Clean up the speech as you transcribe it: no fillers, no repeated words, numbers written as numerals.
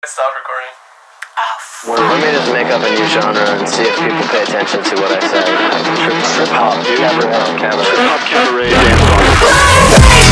stop recording. Let me just make up a new genre and see if people pay attention to what I say. Trip hop, dude. Trip hop cabaret. Trip hop cabaret dance.